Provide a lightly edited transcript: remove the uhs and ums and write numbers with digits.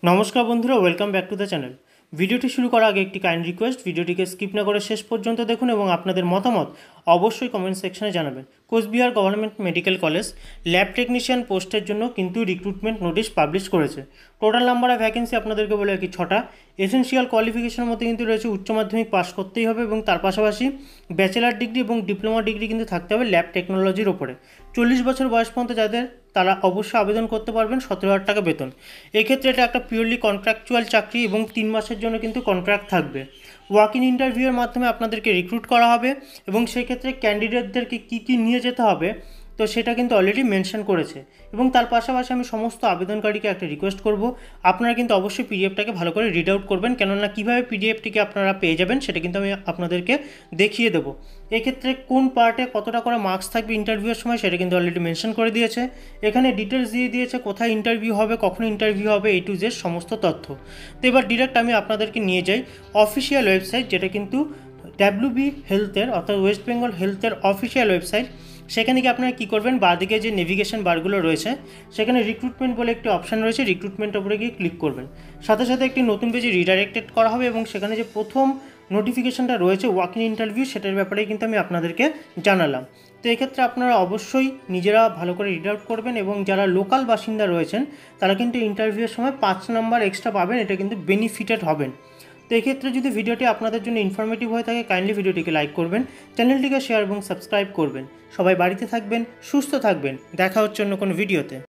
নমস্কার বন্ধুরা, welcome back to the channel. ভিডিওটি শুরু করার আগে একটি কাইন্ড রিকোয়েস্ট, ভিডিওটিকে স্কিপ না করে শেষ পর্যন্ত দেখুন এবং আপনাদের মতামত অবশ্যই কমেন্ট সেকশনে জানাবেন। Cooch Behar government medical college lab technician পোস্টের জন্য কিন্তু রিক্রুটমেন্ট নোটিশ পাবলিশ করেছে। টোটাল নাম্বার অফ ভ্যাকেন্সি আপনাদেরকে বলে কি 6টা। এসেনশিয়াল কোয়ালিফিকেশনের মধ্যে কিন্তু রয়েছে উচ্চ মাধ্যমিক পাস করতেই হবে এবং তার পাশাপাশি ব্যাচেলার ডিগ্রি এবং ডিপ্লোমা ডিগ্রি কিন্তু থাকতে হবে ল্যাব টেকনোলজির ওপরে। 40 বছর বয়স পর্যন্ত যাদের, তারা অবশ্যই আবেদন করতে পারবেন। 17,000 টাকা বেতন। এক্ষেত্রে এটা একটা পিওরলি কন্ট্রাকচুয়াল চাকরি এবং 3 মাসের জন্য কিন্তু কন্ট্রাক্ট থাকবে। ওয়াক ইন ইন্টারভিউয়ের মাধ্যমে আপনাদেরকে রিক্রুট করা হবে এবং সেই ক্ষেত্রে ক্যান্ডিডেটদেরকে কী নিয়ে যেতে হবে তো সেটা কিন্তু অলরেডি মেনশন করেছে। এবং তার পাশাপাশি আমি সমস্ত আবেদনকারীকে একটা রিকোয়েস্ট করব, আপনারা কিন্তু অবশ্যই পিডিএফটাকে ভালো করে রিড আউট করবেন, কেননা কীভাবে পিডিএফটিকে আপনারা পেয়ে যাবেন সেটা কিন্তু আমি আপনাদেরকে দেখিয়ে দেবো। এক্ষেত্রে কোন পার্টে কতটা করে মার্কস থাকবে ইন্টারভিউয়ের সময় সেটা কিন্তু অলরেডি মেনশন করে দিয়েছে। এখানে ডিটেলস দিয়ে দিয়েছে কোথায় ইন্টারভিউ হবে, কখন ইন্টারভিউ হবে, A to Z সমস্ত তথ্য। তো এবার ডিরেক্ট আমি আপনাদেরকে নিয়ে যাই অফিসিয়াল ওয়েবসাইট, যেটা কিন্তু WB হেলথের অর্থাৎ ওয়েস্ট বেঙ্গল হেলথের অফিসিয়াল ওয়েবসাইট। সেখানে কি আপনারা কী করবেন, বাঁদিকে যে নেভিগেশন বারগুলো রয়েছে সেখানে রিক্রুটমেন্ট বলে একটি অপশান রয়েছে, রিক্রুটমেন্টের উপরে গিয়ে ক্লিক করবেন। সাথে সাথে একটি নতুন পেজে রিডাইরেক্টেড করা হবে এবং সেখানে যে প্রথম নোটিফিকেশনটা রয়েছে ওয়াক ইন ইন্টারভিউ, সেটার ব্যাপারে কিন্তু আমি আপনাদেরকে জানালাম। তো এক্ষেত্রে আপনারা অবশ্যই নিজেরা ভালো করে রিড আউট করবেন এবং যারা লোকাল বাসিন্দা রয়েছেন তারা কিন্তু ইন্টারভিউয়ের সময় 5 নাম্বার এক্সট্রা পাবেন, এটা কিন্তু বেনিফিটেড হবেন। তো এক্ষেত্রে যদি ভিডিওটি আপনাদের জন্য ইনফরমেটিভ হয়ে থাকে, কাইন্ডলি ভিডিওটিকে লাইক করবেন, চ্যানেলটিকে শেয়ার এবং সাবস্ক্রাইব করবেন। সবাই বাড়িতে থাকবেন, সুস্থ থাকবেন। দেখা হচ্ছে অন্য কোনো ভিডিওতে।